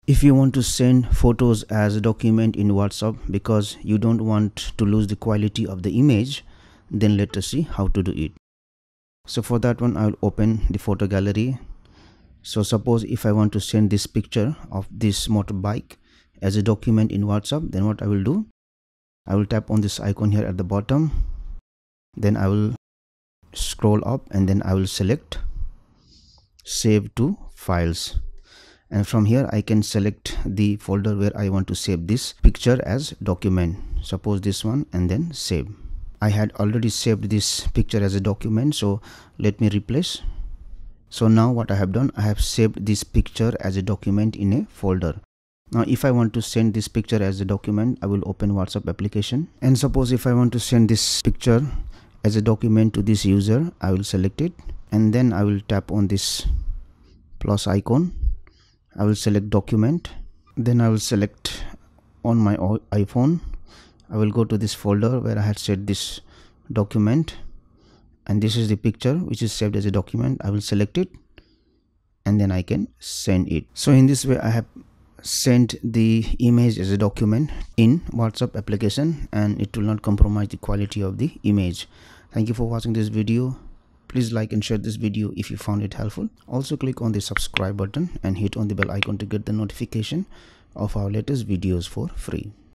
If you want to send photos as a document in WhatsApp because you don't want to lose the quality of the image, then let us see how to do it. So for that one, I will open the photo gallery. So suppose if I want to send this picture of this motorbike as a document in WhatsApp, then what I will do, I will tap on this icon here at the bottom, then I will scroll up and then I will select save to files, and from here I can select the folder where I want to save this picture as document, suppose this one, and then save. I had already saved this picture as a document, so let me replace. So now what I have done, I have saved this picture as a document in a folder. Now if I want to send this picture as a document, I will open WhatsApp application, and suppose if I want to send this picture as a document to this user, I will select it and then I will tap on this plus icon. I will select document, then I will select on my iPhone. I will go to this folder where I had set this document, and this is the picture which is saved as a document. I will select it and then I can send it. So in this way I have sent the image as a document in WhatsApp application, and it will not compromise the quality of the image. Thank you for watching this video. Please like and share this video if you found it helpful. Also click on the subscribe button and hit on the bell icon to get the notification of our latest videos for free.